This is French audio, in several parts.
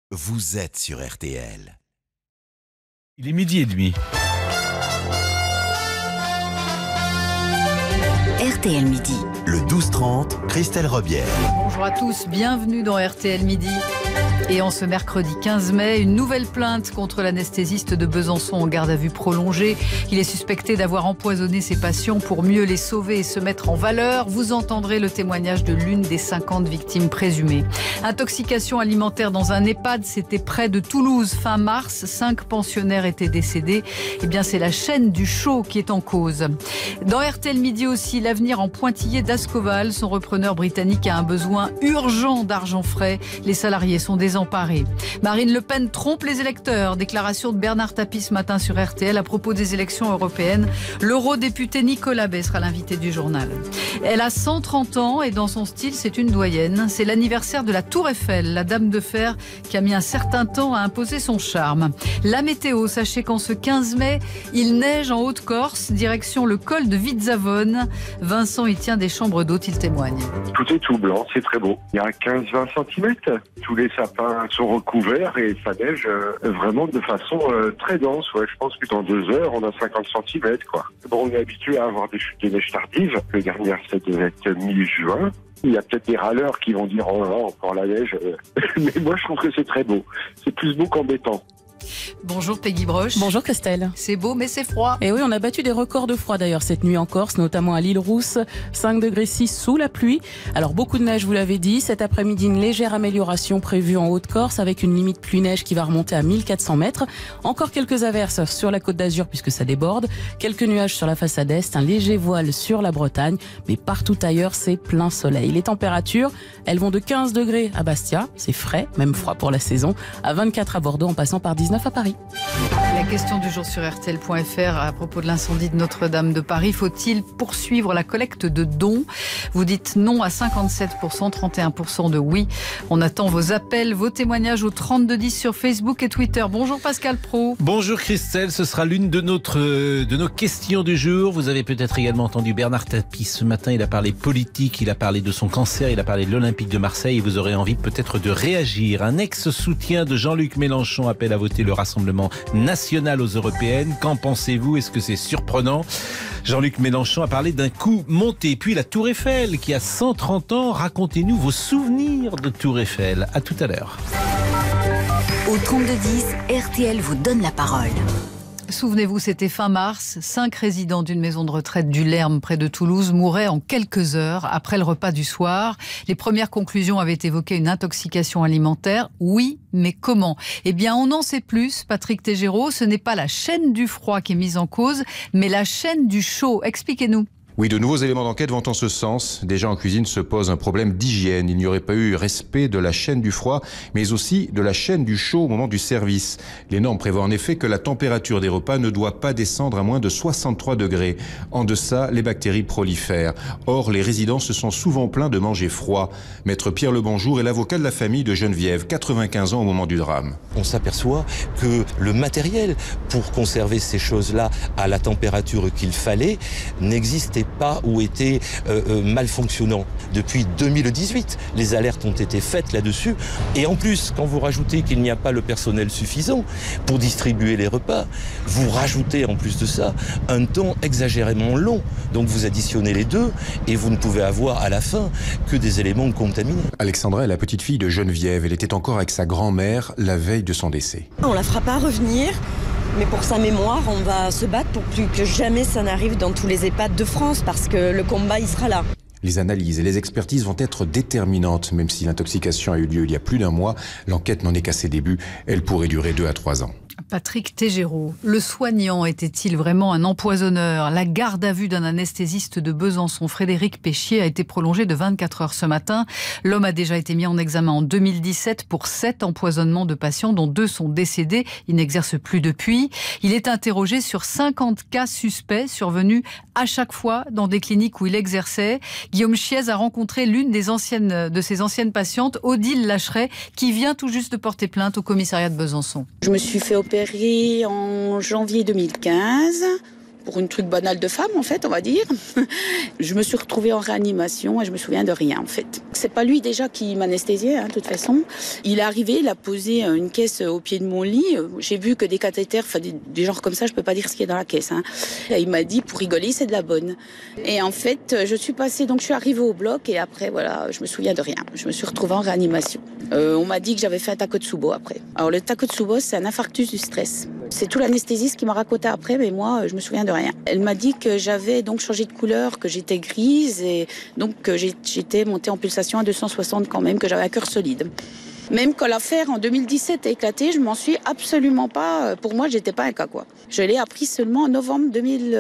vous êtes sur RTL. Il est 12h30. RTL Midi. Le 12-30, Christelle Robière. Bonjour à tous, bienvenue dans RTL Midi. Et en ce mercredi 15 mai, une nouvelle plainte contre l'anesthésiste de Besançon en garde à vue prolongée. Il est suspecté d'avoir empoisonné ses patients pour mieux les sauver et se mettre en valeur. Vous entendrez le témoignage de l'une des 50 victimes présumées. Intoxication alimentaire dans un EHPAD, c'était près de Toulouse. Fin mars, 5 pensionnaires étaient décédés. Eh bien, c'est la chaîne du show qui est en cause. Dans RTL Midi aussi, l'avenir en pointillé d'Ascoval. Son repreneur britannique a un besoin urgent d'argent frais. Les salariés sont désemparés. Marine Le Pen trompe les électeurs. Déclaration de Bernard Tapie ce matin sur RTL à propos des élections européennes. L'eurodéputé Nicolas Bay sera l'invité du journal. Elle a 130 ans et dans son style, c'est une doyenne. C'est l'anniversaire de la Tour Eiffel, la dame de fer qui a mis un certain temps à imposer son charme. La météo, sachez qu'en ce 15 mai, il neige en Haute-Corse, direction le col de Vitzavone. Vincent y tient des chambres d'hôtes, il témoigne. Tout est tout blanc, c'est très beau. Il y a 15-20 cm. Tous les sapins sont recouverts et ça neige vraiment de façon très dense. Ouais, je pense que dans 2 heures, on a 50 cm. Bon, on est habitué à avoir des chutes de neige tardives. Le dernier, ça devait être mi-juin. Il y a peut-être des râleurs qui vont dire « Oh là, encore la neige ». Mais moi, je trouve que c'est très beau. C'est plus beau qu'embêtant. Bonjour Peggy Broche. Bonjour Christelle. C'est beau mais c'est froid. Et oui, on a battu des records de froid d'ailleurs cette nuit en Corse, notamment à l'île Rousse, 5 degrés 6 sous la pluie. Alors beaucoup de neige, vous l'avez dit. Cet après-midi, une légère amélioration prévue en Haute-Corse avec une limite pluie-neige qui va remonter à 1400 mètres. Encore quelques averses sur la Côte d'Azur puisque ça déborde. Quelques nuages sur la façade est, un léger voile sur la Bretagne. Mais partout ailleurs, c'est plein soleil. Les températures, elles vont de 15 degrés à Bastia, c'est frais, même froid pour la saison, à 24 à Bordeaux en passant par 19 à Paris. La question du jour sur RTL.fr à propos de l'incendie de Notre-Dame de Paris. Faut-il poursuivre la collecte de dons? Vous dites non à 57%, 31% de oui. On attend vos appels, vos témoignages au 3210 sur Facebook et Twitter. Bonjour Pascal Praud. Bonjour Christelle, ce sera l'une de nos questions du jour. Vous avez peut-être également entendu Bernard Tapie ce matin. Il a parlé politique, il a parlé de son cancer, il a parlé de l'Olympique de Marseille et vous aurez envie peut-être de réagir. Un ex-soutien de Jean-Luc Mélenchon appelle à voter le Rassemblement national aux européennes. Qu'en pensez-vous? Est-ce que c'est surprenant? Jean-Luc Mélenchon a parlé d'un coup monté. Puis la Tour Eiffel qui a 130 ans. Racontez-nous vos souvenirs de Tour Eiffel. À tout à l'heure. Au 3210, RTL vous donne la parole. Souvenez-vous, c'était fin mars. 5 résidents d'une maison de retraite du Lerme, près de Toulouse, mouraient en quelques heures après le repas du soir. Les premières conclusions avaient évoqué une intoxication alimentaire. Oui, mais comment? Eh bien, on en sait plus. Patrick Tégéraud, ce n'est pas la chaîne du froid qui est mise en cause, mais la chaîne du chaud. Expliquez-nous. Oui, de nouveaux éléments d'enquête vont en ce sens. Déjà en cuisine se pose un problème d'hygiène. Il n'y aurait pas eu respect de la chaîne du froid, mais aussi de la chaîne du chaud au moment du service. Les normes prévoient en effet que la température des repas ne doit pas descendre à moins de 63 degrés. En deçà, les bactéries prolifèrent. Or, les résidents se sont souvent plaints de manger froid. Maître Pierre Lebonjour est l'avocat de la famille de Geneviève, 95 ans au moment du drame. On s'aperçoit que le matériel pour conserver ces choses-là à la température qu'il fallait n'existait pas ou était mal fonctionnant. Depuis 2018, les alertes ont été faites là-dessus. Et en plus, quand vous rajoutez qu'il n'y a pas le personnel suffisant pour distribuer les repas, vous rajoutez en plus de ça un temps exagérément long. Donc vous additionnez les deux et vous ne pouvez avoir à la fin que des éléments contaminés. Alexandra est la petite fille de Geneviève. Elle était encore avec sa grand-mère la veille de son décès. On la fera pas revenir. Mais pour sa mémoire, on va se battre pour plus que jamais ça n'arrive dans tous les EHPAD de France, parce que le combat, il sera là. Les analyses et les expertises vont être déterminantes. Même si l'intoxication a eu lieu il y a plus d'1 mois, l'enquête n'en est qu'à ses débuts. Elle pourrait durer 2 à 3 ans. Patrick Tégéraud, le soignant était-il vraiment un empoisonneur? La garde à vue d'un anesthésiste de Besançon, Frédéric Péchier, a été prolongée de 24 heures ce matin. L'homme a déjà été mis en examen en 2017 pour 7 empoisonnements de patients, dont 2 sont décédés. Il n'exerce plus depuis. Il est interrogé sur 50 cas suspects survenus à chaque fois dans des cliniques où il exerçait. Guillaume Chiez a rencontré l'une de ses anciennes patientes, Odile Lacheret, qui vient tout juste de porter plainte au commissariat de Besançon. Je me suis fait opérer en janvier 2015 pour une truc banal de femme, en fait, on va dire. Je me suis retrouvée en réanimation et je me souviens de rien, en fait. C'est pas lui déjà qui m'anesthésiait, de toute façon. Il est arrivé, il a posé une caisse au pied de mon lit. J'ai vu que des cathéters, enfin des genres comme ça, je peux pas dire ce qu'il y a dans la caisse. Et il m'a dit, pour rigoler, c'est de la bonne. Et en fait, je suis arrivée au bloc et après, voilà, je me souviens de rien. Je me suis retrouvée en réanimation. On m'a dit que j'avais fait un Takotsubo après. Alors le Takotsubo, c'est un infarctus du stress. C'est tout l'anesthésiste qui m'a raconté après, mais moi, je me souviens de rien. Elle m'a dit que j'avais donc changé de couleur, que j'étais grise et donc que j'étais montée en pulsation à 260 quand même, que j'avais un cœur solide. Même quand l'affaire en 2017 a éclaté, je m'en suis absolument pas... Pour moi, j'étais pas un cas, quoi. Je l'ai appris seulement en novembre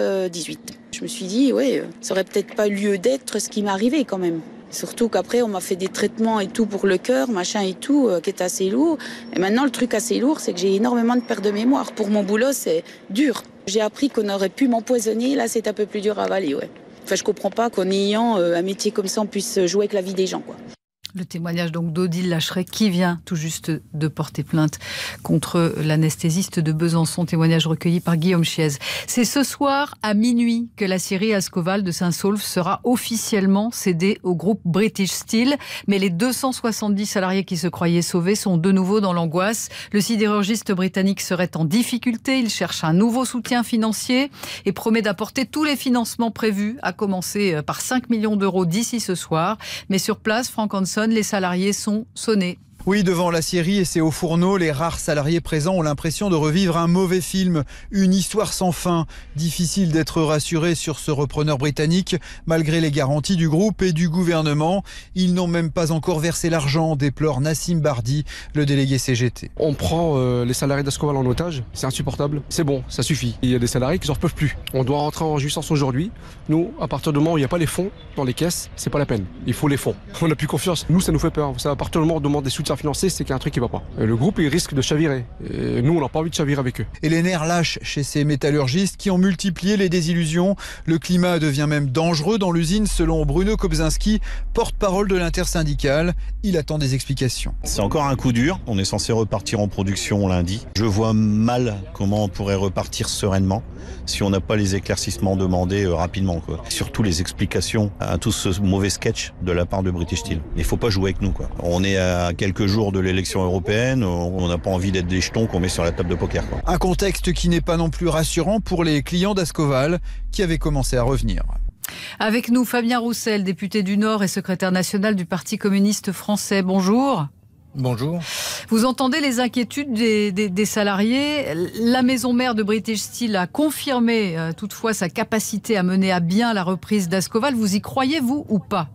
2018. Je me suis dit, ouais, ça aurait peut-être pas lieu d'être ce qui m'est arrivé quand même. Surtout qu'après, on m'a fait des traitements et tout pour le cœur, machin et tout, qui est assez lourd. Et maintenant, le truc assez lourd, c'est que j'ai énormément de perte de mémoire. Pour mon boulot, c'est dur. J'ai appris qu'on aurait pu m'empoisonner. Là, c'est un peu plus dur à avaler, ouais. Enfin, je comprends pas qu'en ayant un métier comme ça, on puisse jouer avec la vie des gens, quoi. Le témoignage donc d'Odile Lacheret qui vient tout juste de porter plainte contre l'anesthésiste de Besançon, témoignage recueilli par Guillaume Chiez. C'est ce soir à minuit que la scierie Ascoval de Saint-Saulve sera officiellement cédée au groupe British Steel, mais les 270 salariés qui se croyaient sauvés sont de nouveau dans l'angoisse. Le sidérurgiste britannique serait en difficulté, il cherche un nouveau soutien financier et promet d'apporter tous les financements prévus, à commencer par 5 millions d'euros d'ici ce soir. Mais sur place, Franck Hanson, les salariés sont sonnés. Oui, devant la scierie et ses hauts fourneaux, les rares salariés présents ont l'impression de revivre un mauvais film, une histoire sans fin. Difficile d'être rassuré sur ce repreneur britannique, malgré les garanties du groupe et du gouvernement. Ils n'ont même pas encore versé l'argent, déplore Nassim Bardi, le délégué CGT. On prend les salariés d'Ascoval en otage, c'est insupportable, c'est bon, ça suffit. Il y a des salariés qui n'en peuvent plus. On doit rentrer en jouissance aujourd'hui. Nous, à partir du moment où il n'y a pas les fonds dans les caisses, c'est pas la peine. Il faut les fonds. On n'a plus confiance. Nous, ça nous fait peur. À partir du moment où on demande des soutiens financiers, c'est qu'il y a un truc qui va pas. Le groupe, il risque de chavirer. Et nous, on n'a pas envie de chavirer avec eux. Et les nerfs lâchent chez ces métallurgistes qui ont multiplié les désillusions. Le climat devient même dangereux dans l'usine, selon Bruno Kobzinski, porte-parole de l'intersyndicale. Il attend des explications. C'est encore un coup dur. On est censé repartir en production lundi. Je vois mal comment on pourrait repartir sereinement si on n'a pas les éclaircissements demandés rapidement, quoi. Surtout les explications à tout ce mauvais sketch de la part de British Steel. Il ne faut pas jouer avec nous, quoi. On est à quelques jours de l'élection européenne, on n'a pas envie d'être des jetons qu'on met sur la table de poker, quoi. Un contexte qui n'est pas non plus rassurant pour les clients d'Ascoval qui avaient commencé à revenir. Avec nous, Fabien Roussel, député du Nord et secrétaire national du Parti communiste français. Bonjour. Bonjour. Vous entendez les inquiétudes des salariés. La maison mère de British Steel a confirmé toutefois sa capacité à mener à bien la reprise d'Ascoval. Vous y croyez, vous, ou pas?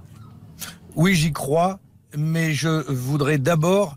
Oui, j'y crois, mais je voudrais d'abord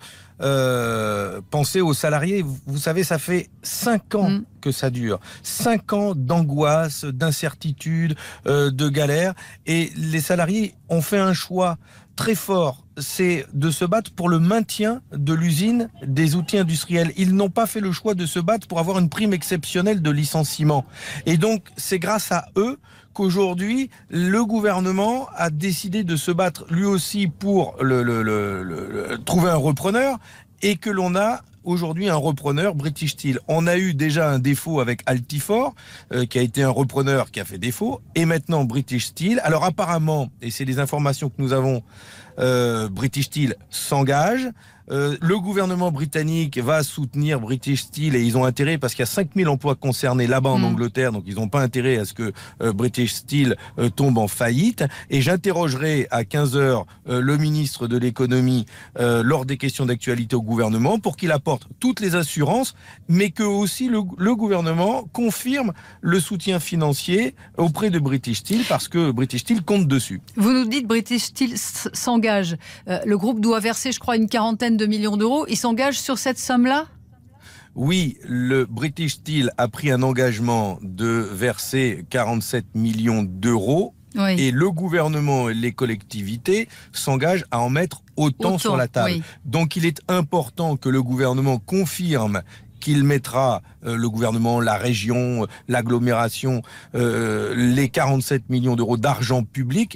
penser aux salariés. Vous savez, ça fait 5 ans que ça dure. 5 ans d'angoisse, d'incertitude, de galère. Et les salariés ont fait un choix très fort, c'est de se battre pour le maintien de l'usine des outils industriels. Ils n'ont pas fait le choix de se battre pour avoir une prime exceptionnelle de licenciement. Et donc, c'est grâce à eux qu'aujourd'hui, le gouvernement a décidé de se battre lui aussi pour trouver un repreneur et que l'on a aujourd'hui un repreneur, British Steel. On a eu déjà un défaut avec Altifor, qui a été un repreneur qui a fait défaut, et maintenant British Steel. Alors apparemment, et c'est les informations que nous avons, British Steel s'engage. Le gouvernement britannique va soutenir British Steel et ils ont intérêt parce qu'il y a 5000 emplois concernés là-bas en Angleterre, donc ils n'ont pas intérêt à ce que British Steel tombe en faillite. Et j'interrogerai à 15h le ministre de l'économie lors des questions d'actualité au gouvernement pour qu'il apporte toutes les assurances, mais que aussi le gouvernement confirme le soutien financier auprès de British Steel parce que British Steel compte dessus. Vous nous dites British Steel s'engage. Le groupe doit verser, je crois, une quarantaine de millions d'euros. Il s'engage sur cette somme-là ? Oui, le British Steel a pris un engagement de verser 47 millions d'euros. Oui. Et le gouvernement et les collectivités s'engagent à en mettre autant sur la table. Oui. Donc il est important que le gouvernement confirme qu'il mettra, le gouvernement, la région, l'agglomération, les 47 millions d'euros d'argent public.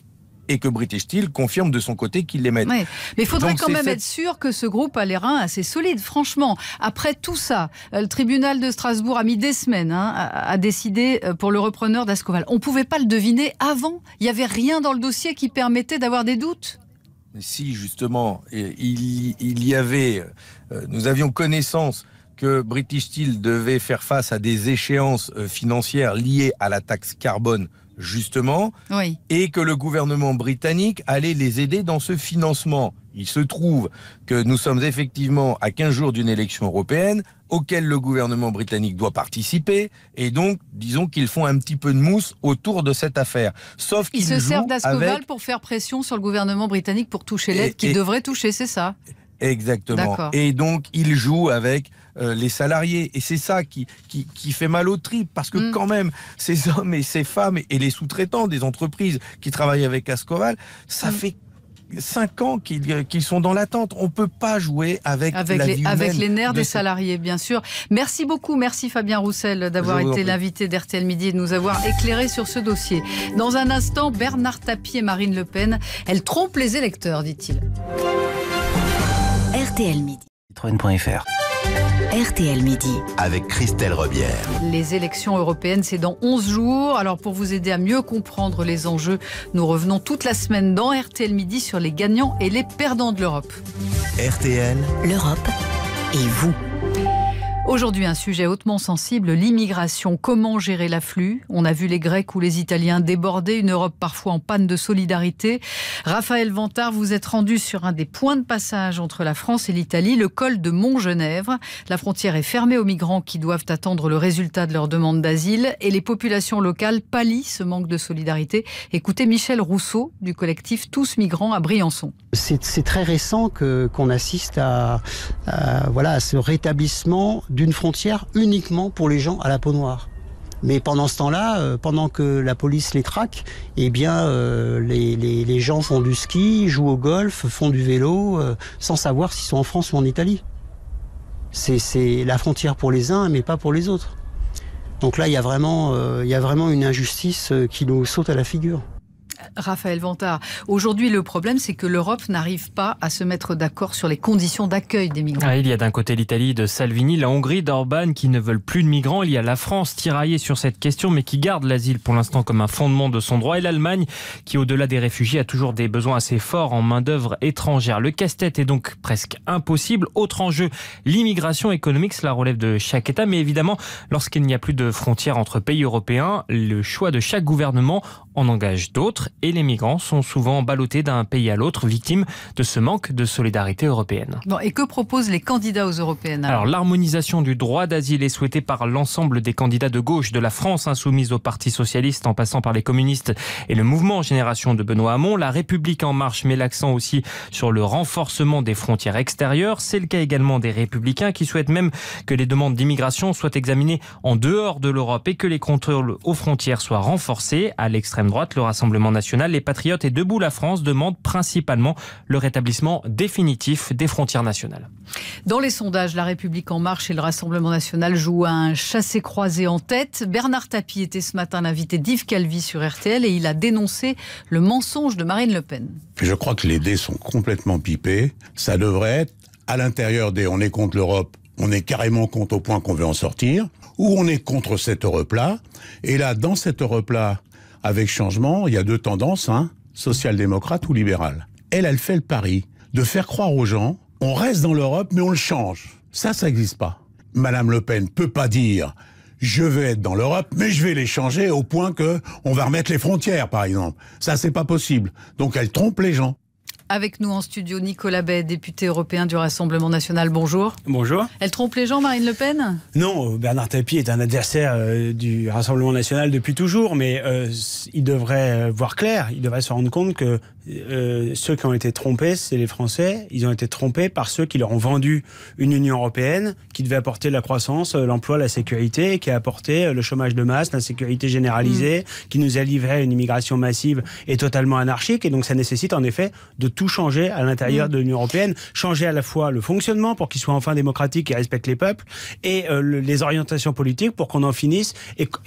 et que British Steel confirme de son côté qu'il les met. Oui. Mais il faudrait quand même être sûr que ce groupe a les reins assez solides. Franchement, après tout ça, le tribunal de Strasbourg a mis des semaines à décider pour le repreneur d'Ascoval. On ne pouvait pas le deviner avant. Il n'y avait rien dans le dossier qui permettait d'avoir des doutes. Si, justement, il y avait... nous avions connaissance que British Steel devait faire face à des échéances financières liées à la taxe carbone, justement, oui. Et que le gouvernement britannique allait les aider dans ce financement. Il se trouve que nous sommes effectivement à 15 jours d'une élection européenne auquel le gouvernement britannique doit participer, et donc, disons qu'ils font un petit peu de mousse autour de cette affaire. Sauf qu'ils se servent d'Ascoval avec... pour faire pression sur le gouvernement britannique pour toucher l'aide qu'il devrait toucher, c'est ça? Exactement. Et donc, ils jouent avec les salariés. Et c'est ça qui fait mal aux tripes. Parce que quand même, ces hommes et ces femmes et les sous-traitants des entreprises qui travaillent avec Ascoval, ça fait 5 ans qu'ils sont dans l'attente. On ne peut pas jouer avec les nerfs des salariés, bien sûr. Merci beaucoup. Merci Fabien Roussel d'avoir été l'invité d'RTL Midi et de nous avoir éclairé sur ce dossier. Dans un instant, Bernard Tapie et Marine Le Pen, elles trompent les électeurs, dit-il. RTL Midi. Citroën.fr. RTL Midi. Avec Christelle Rebière. Les élections européennes, c'est dans 11 jours. Alors pour vous aider à mieux comprendre les enjeux, nous revenons toute la semaine dans RTL Midi sur les gagnants et les perdants de l'Europe. RTL. L'Europe et vous. Aujourd'hui, un sujet hautement sensible, l'immigration. Comment gérer l'afflux? On a vu les Grecs ou les Italiens déborder, une Europe parfois en panne de solidarité. Raphaël Vantard, vous êtes rendu sur un des points de passage entre la France et l'Italie, le col de Montgenèvre. La frontière est fermée aux migrants qui doivent attendre le résultat de leur demande d'asile et les populations locales pallient ce manque de solidarité. Écoutez Michel Rousseau du collectif Tous Migrants à Briançon. C'est très récent qu'on assiste à ce rétablissement d'une frontière uniquement pour les gens à la peau noire. Mais pendant ce temps-là, pendant que la police les traque, eh bien, les gens font du ski, jouent au golf, font du vélo, sans savoir s'ils sont en France ou en Italie. C'est la frontière pour les uns, mais pas pour les autres. Donc là, il y a vraiment une injustice qui nous saute à la figure. Raphaël Vantard, aujourd'hui le problème c'est que l'Europe n'arrive pas à se mettre d'accord sur les conditions d'accueil des migrants. Il y a d'un côté l'Italie de Salvini, la Hongrie d'Orban qui ne veulent plus de migrants. Il y a la France tiraillée sur cette question mais qui garde l'asile pour l'instant comme un fondement de son droit. Et l'Allemagne qui au-delà des réfugiés a toujours des besoins assez forts en main d'œuvre étrangère. Le casse-tête est donc presque impossible. Autre enjeu, l'immigration économique, cela relève de chaque État. Mais évidemment, lorsqu'il n'y a plus de frontières entre pays européens, le choix de chaque gouvernement en engage d'autres et les migrants sont souvent ballottés d'un pays à l'autre, victimes de ce manque de solidarité européenne. Bon, et que proposent les candidats aux européennes alors l'harmonisation du droit d'asile est souhaitée par l'ensemble des candidats de gauche, de la France insoumise au Parti socialiste en passant par les communistes et le mouvement Génération de Benoît Hamon. La République en marche met l'accent aussi sur le renforcement des frontières extérieures. C'est le cas également des Républicains qui souhaitent même que les demandes d'immigration soient examinées en dehors de l'Europe et que les contrôles aux frontières soient renforcés. À l'extrême droite, le Rassemblement national, les Patriotes et Debout la France demandent principalement le rétablissement définitif des frontières nationales. Dans les sondages, La République en marche et le Rassemblement national jouent à un chassé-croisé en tête. Bernard Tapie était ce matin l'invité d'Yves Calvi sur RTL et il a dénoncé le mensonge de Marine Le Pen. Je crois que les dés sont complètement pipés. Ça devrait être à l'intérieur des on est contre l'Europe, on est carrément contre au point qu'on veut en sortir, ou on est contre cette Europe-là. Et là, dans cette Europe-là, avec changement, il y a deux tendances, social-démocrate ou libérale. Elle fait le pari de faire croire aux gens, on reste dans l'Europe, mais on le change. Ça n'existe pas. Madame Le Pen peut pas dire, je vais être dans l'Europe, mais je vais les changer au point que on va remettre les frontières, par exemple. Ça, c'est pas possible. Donc, elle trompe les gens. Avec nous en studio, Nicolas Bay, député européen du Rassemblement national. Bonjour. Bonjour. Elle trompe les gens, Marine Le Pen? Non, Bernard Tapie est un adversaire du Rassemblement national depuis toujours, mais il devrait voir clair, il devrait se rendre compte que ceux qui ont été trompés, c'est les Français. Ils ont été trompés par ceux qui leur ont vendu une Union européenne qui devait apporter la croissance, l'emploi, la sécurité, qui a apporté le chômage de masse, l'insécurité généralisée, qui nous a livré une immigration massive et totalement anarchique. Et donc ça nécessite en effet de tout changer à l'intérieur de l'Union européenne, changer à la fois le fonctionnement pour qu'il soit enfin démocratique et respecte les peuples, et les orientations politiques pour qu'on en finisse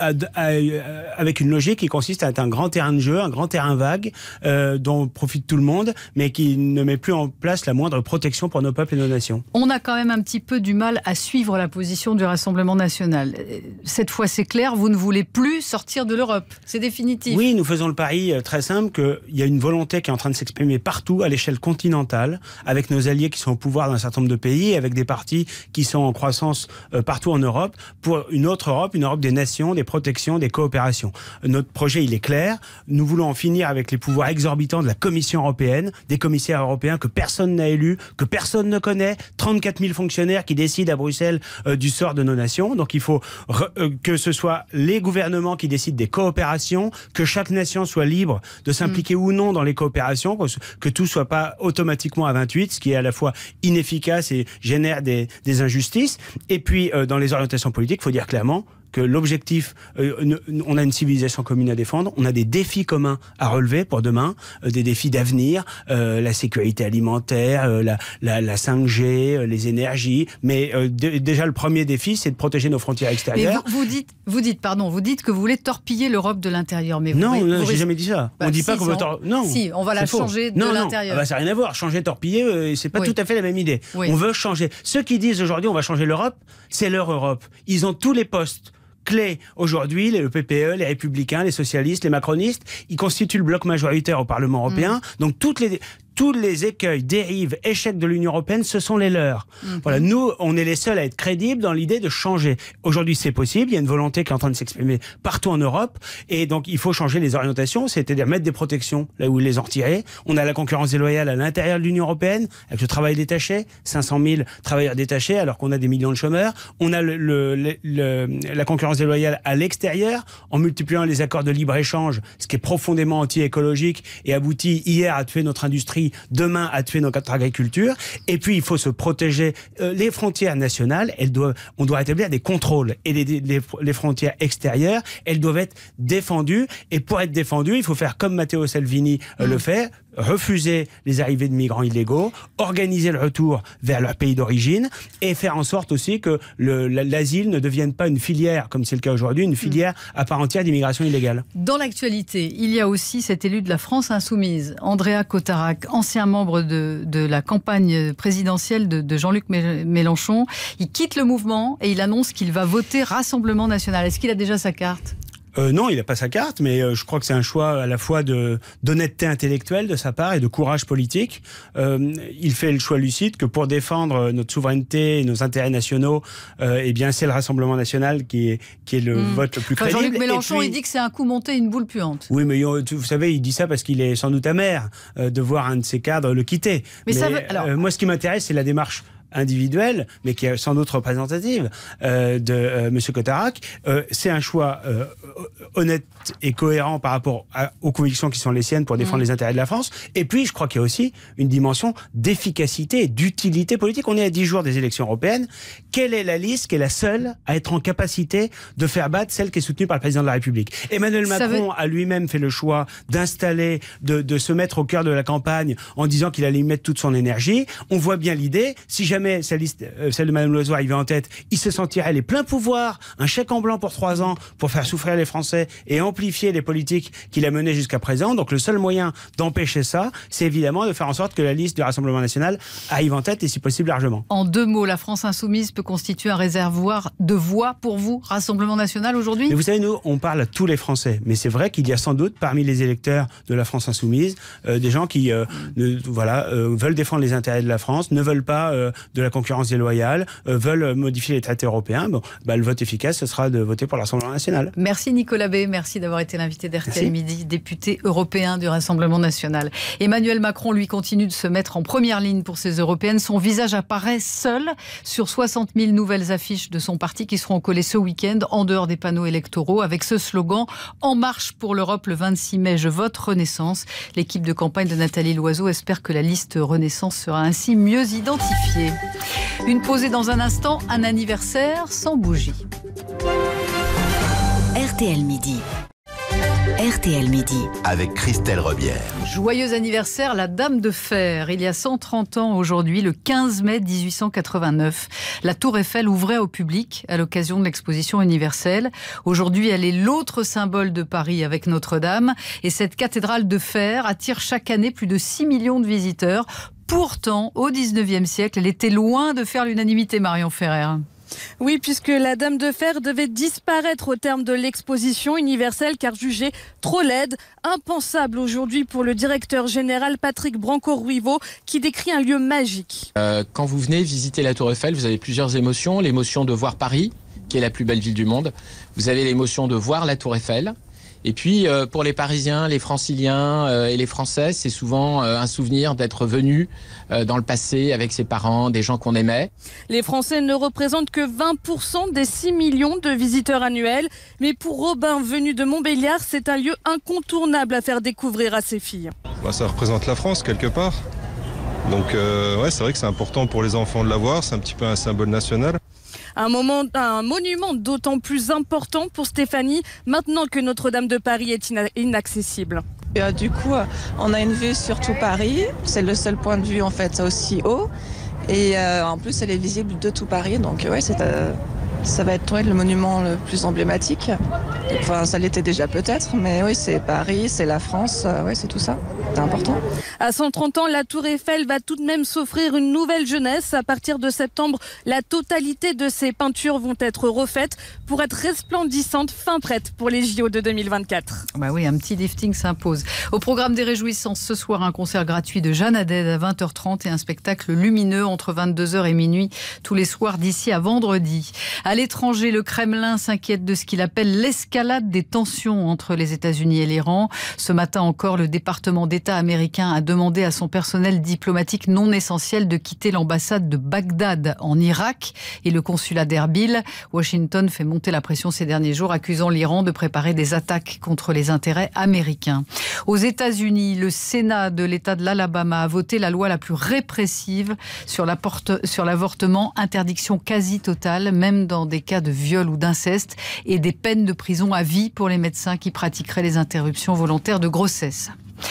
avec une logique qui consiste à être un grand terrain de jeu, un grand terrain vague dont profite tout le monde, mais qui ne met plus en place la moindre protection pour nos peuples et nos nations. On a quand même un petit peu du mal à suivre la position du Rassemblement national. Cette fois, c'est clair, vous ne voulez plus sortir de l'Europe. C'est définitif. Oui, nous faisons le pari très simple qu'il y a une volonté qui est en train de s'exprimer partout à l'échelle continentale, avec nos alliés qui sont au pouvoir dans un certain nombre de pays, avec des partis qui sont en croissance partout en Europe, pour une autre Europe, une Europe des nations, des protections, des coopérations. Notre projet, il est clair. Nous voulons en finir avec les pouvoirs exorbitants de la Commission européenne, des commissaires européens que personne n'a élus, que personne ne connaît, 34 000 fonctionnaires qui décident à Bruxelles du sort de nos nations. Donc il faut que ce soit les gouvernements qui décident des coopérations, que chaque nation soit libre de s'impliquer ou non dans les coopérations, que tout soit pas automatiquement à 28, ce qui est à la fois inefficace et génère des injustices. Et puis dans les orientations politiques, il faut dire clairement que l'objectif, on a une civilisation commune à défendre, on a des défis communs à relever pour demain, des défis d'avenir, la sécurité alimentaire, la 5G, les énergies, mais déjà le premier défi, c'est de protéger nos frontières extérieures. Mais vous dites que vous voulez torpiller l'Europe de l'intérieur. Mais non, j'ai jamais dit ça. On dit pas qu'on veut non. Si, on va la changer de l'intérieur. Non, ça n'a rien à voir. Changer, torpiller, c'est pas tout à fait la même idée. Oui. On veut changer. Ceux qui disent aujourd'hui on va changer l'Europe, c'est leur Europe. Ils ont tous les postes clés aujourd'hui, le PPE, les Républicains, les socialistes, les macronistes, ils constituent le bloc majoritaire au Parlement européen. Donc tous les écueils, dérives, échecs de l'Union européenne, ce sont les leurs. Voilà, nous, on est les seuls à être crédibles dans l'idée de changer. Aujourd'hui, c'est possible. Il y a une volonté qui est en train de s'exprimer partout en Europe. Et donc, il faut changer les orientations, c'est-à-dire mettre des protections là où ils les ont retirées. On a la concurrence déloyale à l'intérieur de l'Union européenne, avec le travail détaché, 500 000 travailleurs détachés, alors qu'on a des millions de chômeurs. On a la concurrence déloyale à l'extérieur, en multipliant les accords de libre-échange, ce qui est profondément anti-écologique et aboutit hier à tuer notre industrie, demain à tuer notre agriculture. Et puis il faut se protéger. Les frontières nationales, on doit établir des contrôles, et les frontières extérieures, elles doivent être défendues. Et pour être défendues, il faut faire comme Matteo Salvini le fait, refuser les arrivées de migrants illégaux, organiser le retour vers leur pays d'origine, et faire en sorte aussi que l'asile ne devienne pas une filière, comme c'est le cas aujourd'hui, une filière à part entière d'immigration illégale. Dans l'actualité, il y a aussi cet élu de la France insoumise, Andrea Cotarac, ancien membre de la campagne présidentielle de Jean-Luc Mélenchon. Il quitte le mouvement et il annonce qu'il va voter Rassemblement national. Est-ce qu'il a déjà sa carte ? Non, il n'a pas sa carte, mais je crois que c'est un choix à la fois d'honnêteté intellectuelle de sa part et de courage politique. Il fait le choix lucide que pour défendre notre souveraineté et nos intérêts nationaux, eh bien c'est le Rassemblement national qui est le vote le plus crédible. Jean-Luc Mélenchon, il dit que c'est un coup monté, une boule puante. Oui, mais vous savez, il dit ça parce qu'il est sans doute amer de voir un de ses cadres le quitter. Moi, ce qui m'intéresse, c'est la démarche individuelle, mais qui est sans doute représentative de M. Cotarac. C'est un choix honnête et cohérent par rapport aux convictions qui sont les siennes pour défendre les intérêts de la France. Et puis, je crois qu'il y a aussi une dimension d'efficacité et d'utilité politique. On est à 10 jours des élections européennes. Quelle est la liste qui est la seule à être en capacité de faire battre celle qui est soutenue par le président de la République? Emmanuel Macron a lui-même fait le choix d'installer, de se mettre au cœur de la campagne en disant qu'il allait y mettre toute son énergie. On voit bien l'idée. Si jamais sa liste, celle de Mme Loiseau, arrivait en tête, il se sentirait les pleins pouvoirs, un chèque en blanc pour 3 ans pour faire souffrir les Français et amplifier les politiques qu'il a menées jusqu'à présent. Donc le seul moyen d'empêcher ça, c'est évidemment de faire en sorte que la liste du Rassemblement national arrive en tête et si possible largement. En 2 mots, la France insoumise peut constituer un réservoir de voix pour vous, Rassemblement national, aujourd'hui? Mais vous savez, nous, on parle à tous les Français. Mais c'est vrai qu'il y a sans doute parmi les électeurs de la France insoumise des gens qui veulent défendre les intérêts de la France, ne veulent pas de la concurrence déloyale, veulent modifier les traités européens. Le vote efficace, ce sera de voter pour le Rassemblement national. Merci Nicolas B. Merci d'avoir été l'invité d'RTL Midi, député européen du Rassemblement national. Emmanuel Macron, lui, continue de se mettre en première ligne pour ces européennes. Son visage apparaît seul sur 60 000 nouvelles affiches de son parti qui seront collées ce week-end en dehors des panneaux électoraux avec ce slogan « En marche pour l'Europe le 26 mai, je vote Renaissance ». L'équipe de campagne de Nathalie Loiseau espère que la liste Renaissance sera ainsi mieux identifiée. Une pause et dans un instant, un anniversaire sans bougie. RTL Midi. RTL Midi. Avec Christelle Rebière. Joyeux anniversaire, la Dame de Fer. Il y a 130 ans aujourd'hui, le 15 mai 1889, la Tour Eiffel ouvrait au public à l'occasion de l'exposition universelle. Aujourd'hui, elle est l'autre symbole de Paris avec Notre-Dame. Et cette cathédrale de fer attire chaque année plus de 6 millions de visiteurs. Pourtant, au 19e siècle, elle était loin de faire l'unanimité, Marion Ferrer. Oui, puisque la Dame de Fer devait disparaître au terme de l'exposition universelle car jugée trop laide, impensable aujourd'hui pour le directeur général Patrick Branco-Ruivo qui décrit un lieu magique. Quand vous venez visiter la Tour Eiffel, vous avez plusieurs émotions. L'émotion de voir Paris, qui est la plus belle ville du monde. Vous avez l'émotion de voir la Tour Eiffel. Et puis, pour les Parisiens, les Franciliens et les Français, c'est souvent un souvenir d'être venu dans le passé avec ses parents, des gens qu'on aimait. Les Français ne représentent que 20% des 6 millions de visiteurs annuels. Mais pour Robin, venu de Montbéliard, c'est un lieu incontournable à faire découvrir à ses filles. Ça représente la France, quelque part. Donc, c'est vrai que c'est important pour les enfants de la voir. C'est un petit peu un symbole national. Un monument d'autant plus important pour Stéphanie, maintenant que Notre-Dame de Paris est inaccessible. Du coup, on a une vue sur tout Paris. C'est le seul point de vue en fait aussi haut. Et en plus, elle est visible de tout Paris. Donc ça va être le monument le plus emblématique. Enfin, ça l'était déjà peut-être, mais oui, c'est Paris, c'est la France, c'est tout ça. C'est important. À 130 ans, la Tour Eiffel va tout de même s'offrir une nouvelle jeunesse. À partir de septembre, la totalité de ses peintures vont être refaites pour être resplendissantes, fin prête pour les JO de 2024. Bah oui, un petit lifting s'impose. Au programme des réjouissances, ce soir, un concert gratuit de Jeanne Haddad à 20h30 et un spectacle lumineux entre 22h et minuit tous les soirs d'ici à vendredi. À l'étranger, le Kremlin s'inquiète de ce qu'il appelle l'escalade des tensions entre les États-Unis et l'Iran. Ce matin encore, le département d'État américain a demandé à son personnel diplomatique non essentiel de quitter l'ambassade de Bagdad en Irak et le consulat d'Erbil. Washington fait monter la pression ces derniers jours, accusant l'Iran de préparer des attaques contre les intérêts américains. Aux États-Unis, le Sénat de l'État de l'Alabama a voté la loi la plus répressive sur l'avortement, interdiction quasi totale, même dans des cas de viol ou d'inceste, et des peines de prison à vie pour les médecins qui pratiqueraient les interruptions volontaires de grossesse.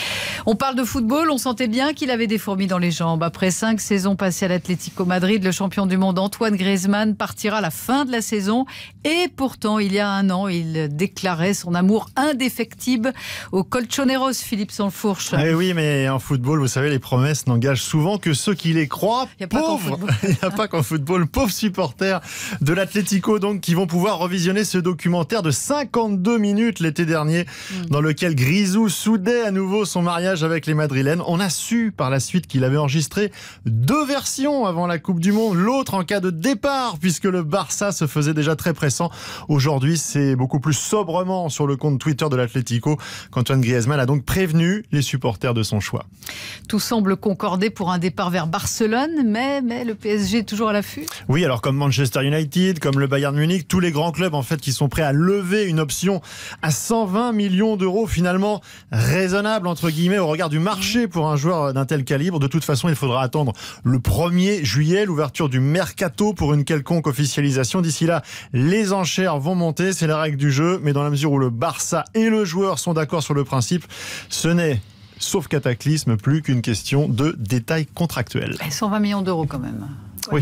On parle de football, on sentait bien qu'il avait des fourmis dans les jambes. Après 5 saisons passées à l'Atlético Madrid, le champion du monde Antoine Griezmann partira à la fin de la saison. Et pourtant, il y a un an, il déclarait son amour indéfectible aux Colchoneros, Philippe Sansfourche. Eh oui, mais en football, vous savez, les promesses n'engagent souvent que ceux qui les croient. Il n'y a pas qu'en football. Pauvres supporters de l'Atlético, donc, qui vont pouvoir revisionner ce documentaire de 52 minutes l'été dernier, dans lequel Grisou soudait à nouveau son mariage avec les Madrilènes. On a su par la suite qu'il avait enregistré 2 versions avant la Coupe du Monde, l'autre en cas de départ, puisque le Barça se faisait déjà très pressant. Aujourd'hui, c'est beaucoup plus sobrement sur le compte Twitter de l'Atlético qu'Antoine Griezmann a donc prévenu les supporters de son choix. Tout semble concorder pour un départ vers Barcelone, mais le PSG est toujours à l'affût. Oui, alors comme Manchester United, comme le Bayern Munich, tous les grands clubs en fait qui sont prêts à lever une option à 120 millions d'euros, finalement raisonnable entre guillemets au regard du marché pour un joueur d'un tel calibre. De toute façon, il faudra attendre le 1er juillet, l'ouverture du mercato pour une quelconque officialisation. D'ici là, les enchères vont monter, c'est la règle du jeu, mais dans la mesure où le Barça et le joueur sont d'accord sur le principe, ce n'est, sauf cataclysme, plus qu'une question de détails contractuels. 120 millions d'euros quand même. Oui.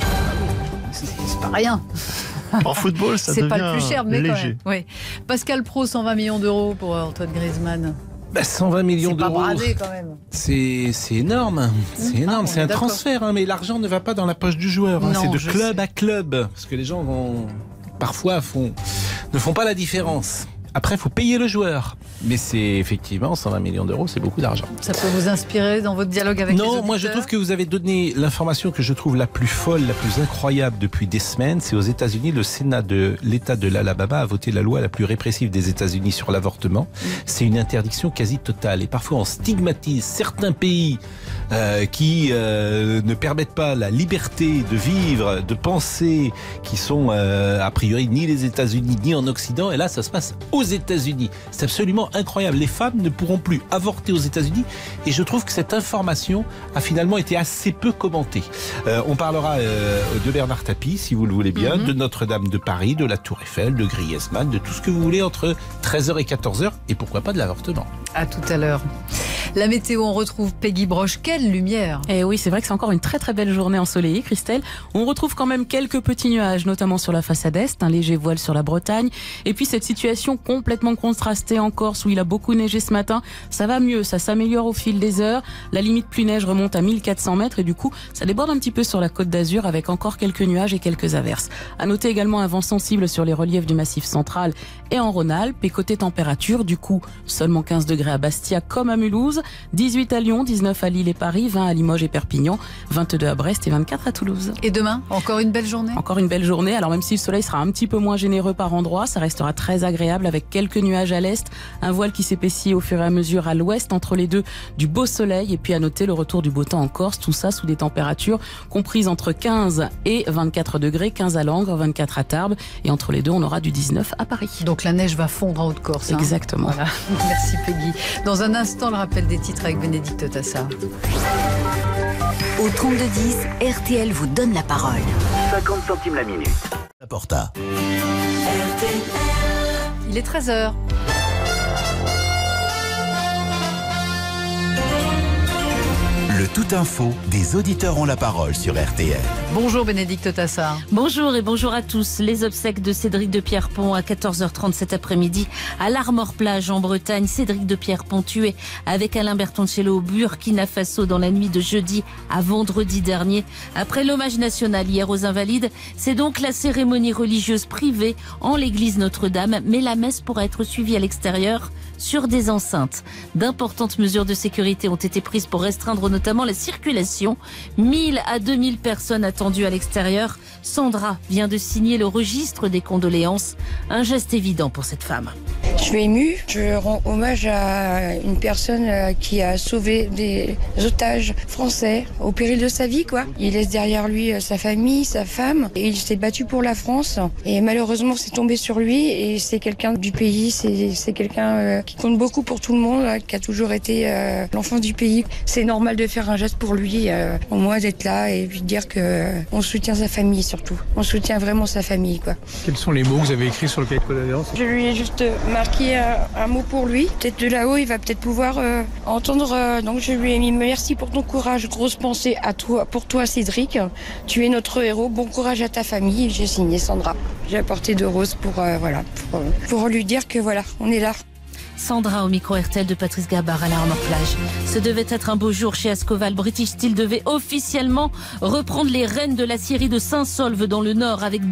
C'est pas rien. En football, ça devient c'est pas le plus cher, mais léger. Quand même. Oui. Pascal Pro, 120 millions d'euros pour Antoine Griezmann. 120 millions d'euros. C'est pas bradé quand même. C'est énorme. C'est énorme. C'est un transfert, mais l'argent ne va pas dans la poche du joueur. C'est de club à club. Parce que les gens parfois ne font pas la différence. Après, il faut payer le joueur. Mais c'est effectivement 120 millions d'euros, c'est beaucoup d'argent. Ça peut vous inspirer dans votre dialogue avec les auditeurs ? Non, moi je trouve que vous avez donné l'information que je trouve la plus folle, la plus incroyable depuis des semaines. C'est aux États-Unis, le Sénat de l'État de l'Alabama a voté la loi la plus répressive des États-Unis sur l'avortement. C'est une interdiction quasi totale. Et parfois on stigmatise certains pays qui ne permettent pas la liberté de vivre, de penser, qui sont a priori ni les États-Unis ni en Occident. Et là, ça se passe aux États-Unis. C'est absolument incroyable. Les femmes ne pourront plus avorter aux États-Unis et je trouve que cette information a finalement été assez peu commentée. On parlera de Bernard Tapie, si vous le voulez bien, de Notre-Dame de Paris, de la Tour Eiffel, de Griezmann, de tout ce que vous voulez entre 13h et 14h et pourquoi pas de l'avortement. À tout à l'heure. La météo, on retrouve Peggy Broche. Quelle lumière! Et oui, c'est vrai que c'est encore une très très belle journée ensoleillée, Christelle. On retrouve quand même quelques petits nuages, notamment sur la façade est, un léger voile sur la Bretagne. Et puis cette situation complètement contrastée en Corse, où il a beaucoup neigé ce matin. Ça va mieux, ça s'améliore au fil des heures. La limite pluie neige remonte à 1400 mètres et du coup, ça déborde un petit peu sur la Côte d'Azur avec encore quelques nuages et quelques averses. À noter également un vent sensible sur les reliefs du Massif central et en Rhône-Alpes. Et côté température, du coup, seulement 15 degrés à Bastia comme à Mulhouse, 18 à Lyon, 19 à Lille et Paris, 20 à Limoges et Perpignan, 22 à Brest et 24 à Toulouse. Et demain, encore une belle journée? Encore une belle journée. Alors même si le soleil sera un petit peu moins généreux par endroits, ça restera très agréable avec quelques nuages à l'est, un voile qui s'épaissit au fur et à mesure à l'ouest, entre les deux du beau soleil et puis à noter le retour du beau temps en Corse, tout ça sous des températures comprises entre 15 et 24 degrés, 15 à Langres, 24 à Tarbes et entre les deux on aura du 19 à Paris. Donc la neige va fondre en Haute-Corse. Exactement. Voilà. Merci Peggy. Dans un instant, le rappel des titres avec Bénédicte Tassard. Au 32-10, RTL vous donne la parole. 50 centimes la minute. La Porta. Il est 13h. Le tout info des auditeurs ont la parole sur RTL. Bonjour Bénédicte Tassard. Bonjour et bonjour à tous. Les obsèques de Cédric de Pierrepont à 14h30 cet après-midi à l'Armor-Plage en Bretagne. Cédric de Pierrepont tué avec Alain Bertoncello au Burkina Faso dans la nuit de jeudi à vendredi dernier. Après l'hommage national hier aux Invalides, c'est donc la cérémonie religieuse privée en l'église Notre-Dame, mais la messe pourra être suivie à l'extérieur sur des enceintes. D'importantes mesures de sécurité ont été prises pour restreindre notamment la circulation. 1000 à 2000 personnes attendues à l'extérieur. Sandra vient de signer le registre des condoléances. Un geste évident pour cette femme. Je suis émue. Je rends hommage à une personne qui a sauvé des otages français au péril de sa vie, quoi. Il laisse derrière lui sa famille, sa femme. Et il s'est battu pour la France. Et malheureusement, c'est tombé sur lui. Et c'est quelqu'un du pays. C'est quelqu'un qui compte beaucoup pour tout le monde, qui a toujours été l'enfant du pays. C'est normal de faire un geste pour lui, au moins d'être là et puis de dire qu'on soutient sa famille surtout. On soutient vraiment sa famille, quoi. Quels sont les mots que vous avez écrits sur le cahier de condoléances? Je lui ai juste marqué un mot pour lui. Peut-être de là-haut, il va peut-être pouvoir entendre. Donc je lui ai mis merci pour ton courage, grosse pensée à toi, pour toi Cédric. Tu es notre héros. Bon courage à ta famille. J'ai signé Sandra. J'ai apporté 2 roses pour lui dire que voilà, on est là. Sandra au micro RTL de Patrice Gabard à l'Armor-Plage. Ce devait être un beau jour chez Ascoval. British Steel devait officiellement reprendre les rênes de l'aciérie de Saint-Saulve dans le Nord avec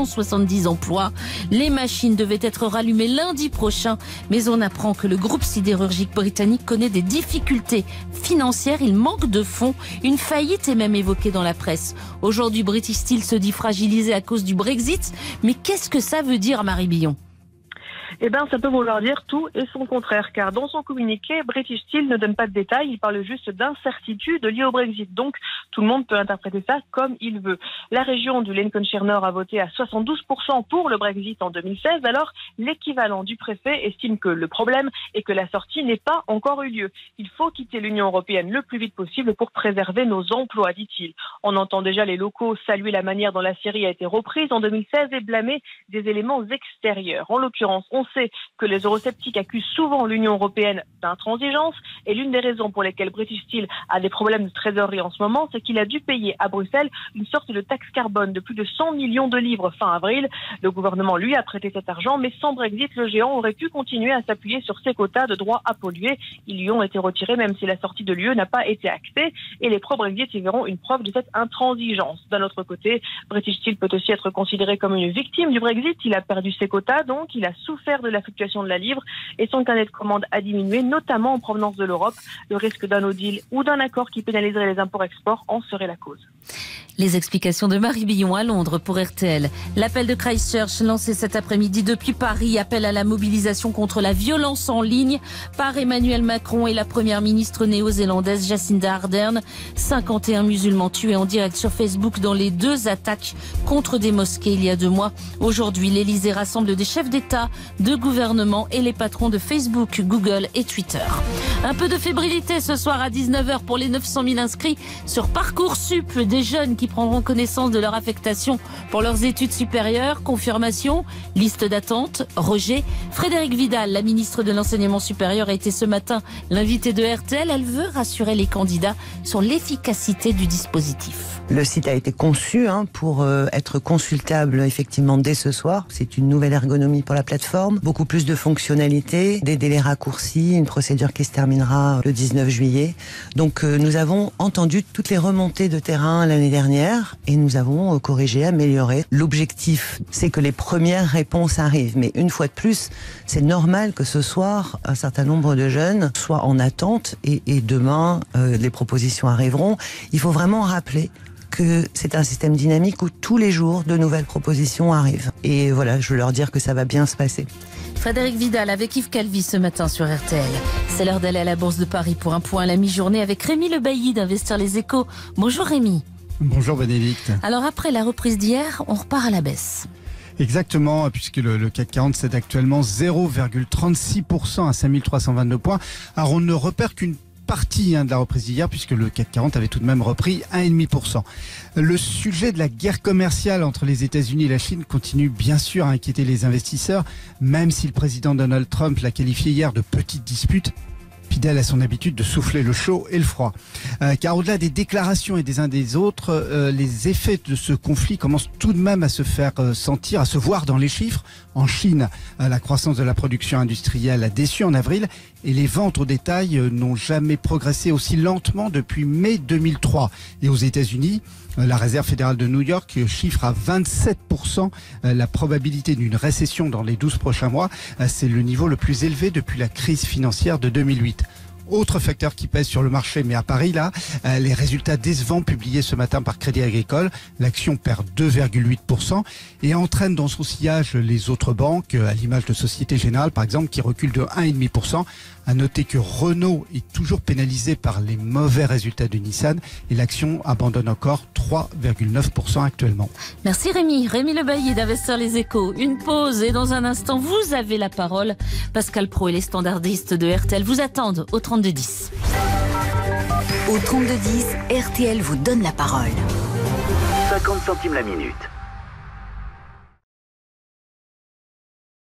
270 emplois. Les machines devaient être rallumées lundi prochain, mais on apprend que le groupe sidérurgique britannique connaît des difficultés financières. Il manque de fonds. Une faillite est même évoquée dans la presse. Aujourd'hui, British Steel se dit fragilisé à cause du Brexit. Mais qu'est-ce que ça veut dire, Marie Billon ? Eh bien, ça peut vouloir dire tout et son contraire, car dans son communiqué, British Steel ne donne pas de détails, il parle juste d'incertitudes liées au Brexit. Donc, tout le monde peut interpréter ça comme il veut. La région du Lincolnshire Nord a voté à 72% pour le Brexit en 2016, alors l'équivalent du préfet estime que le problème est que la sortie n'est pas encore eu lieu. Il faut quitter l'Union européenne le plus vite possible pour préserver nos emplois, dit-il. On entend déjà les locaux saluer la manière dont la Syrie a été reprise en 2016 et blâmer des éléments extérieurs. En l'occurrence, on sait que les eurosceptiques accusent souvent l'Union européenne d'intransigeance et l'une des raisons pour lesquelles British Steel a des problèmes de trésorerie en ce moment, c'est qu'il a dû payer à Bruxelles une sorte de taxe carbone de plus de 100 millions de livres fin avril. Le gouvernement lui a prêté cet argent, mais sans Brexit, le géant aurait pu continuer à s'appuyer sur ses quotas de droits à polluer. Ils lui ont été retirés même si la sortie de l'UE n'a pas été actée et les pro-Brexit y verront une preuve de cette intransigeance. D'un autre côté, British Steel peut aussi être considéré comme une victime du Brexit. Il a perdu ses quotas, donc il a souffert de la fluctuation de la livre et son carnet de commandes a diminué, notamment en provenance de l'Europe. Le risque d'un no deal ou d'un accord qui pénaliserait les imports-exports en serait la cause. Les explications de Marie Billon à Londres pour RTL. L'appel de Christchurch lancé cet après-midi depuis Paris appelle à la mobilisation contre la violence en ligne par Emmanuel Macron et la première ministre néo-zélandaise Jacinda Ardern. 51 musulmans tués en direct sur Facebook dans les 2 attaques contre des mosquées il y a 2 mois. Aujourd'hui, l'Elysée rassemble des chefs d'État, de gouvernement et les patrons de Facebook, Google et Twitter. Un peu de fébrilité ce soir à 19h pour les 900 000 inscrits sur Parcoursup, des jeunes qui prendront connaissance de leur affectation pour leurs études supérieures. Confirmation, liste d'attente, rejet. Frédérique Vidal, la ministre de l'Enseignement supérieur, a été ce matin l'invitée de RTL. Elle veut rassurer les candidats sur l'efficacité du dispositif. Le site a été conçu pour être consultable effectivement dès ce soir. C'est une nouvelle ergonomie pour la plateforme, beaucoup plus de fonctionnalités, des délais raccourcis, une procédure qui se terminera le 19 juillet. Donc nous avons entendu toutes les remontées de terrain l'année dernière et nous avons corrigé, amélioré. L'objectif, c'est que les premières réponses arrivent. Mais une fois de plus, c'est normal que ce soir, un certain nombre de jeunes soient en attente et demain, les propositions arriveront. Il faut vraiment rappeler que c'est un système dynamique où tous les jours de nouvelles propositions arrivent. Et voilà, je veux leur dire que ça va bien se passer. Frédérique Vidal avec Yves Calvi ce matin sur RTL. C'est l'heure d'aller à la Bourse de Paris pour un point à la mi-journée avec Rémi Le Bailly d'Investir les Échos. Bonjour Rémi. Bonjour Bénédicte. Alors après la reprise d'hier, on repart à la baisse. Exactement, puisque le CAC 40 c'est actuellement 0,36% à 5322 points. Alors on ne repère qu'une partie de la reprise d'hier, puisque le CAC 40 avait tout de même repris 1,5%. Le sujet de la guerre commerciale entre les États-Unis et la Chine continue bien sûr à inquiéter les investisseurs, même si le président Donald Trump l'a qualifié hier de petite dispute, fidèle à son habitude de souffler le chaud et le froid. Car au-delà des déclarations et des uns des autres, les effets de ce conflit commencent tout de même à se faire sentir, à se voir dans les chiffres. En Chine, la croissance de la production industrielle a déçu en avril et les ventes au détail n'ont jamais progressé aussi lentement depuis mai 2003. Et aux États-Unis, la Réserve fédérale de New York chiffre à 27% la probabilité d'une récession dans les 12 prochains mois. C'est le niveau le plus élevé depuis la crise financière de 2008. Autre facteur qui pèse sur le marché, mais à Paris, là, les résultats décevants publiés ce matin par Crédit Agricole. L'action perd 2,8% et entraîne dans son sillage les autres banques, à l'image de Société Générale, par exemple, qui recule de 1,5%. À noter que Renault est toujours pénalisé par les mauvais résultats de Nissan et l'action abandonne encore 3,9% actuellement. Merci Rémi. Rémi Le Bailly d'Investir les Échos. Une pause et dans un instant, vous avez la parole. Pascal Praud et les standardistes de RTL vous attendent au 3210. Au 3210, RTL vous donne la parole. 50 centimes la minute.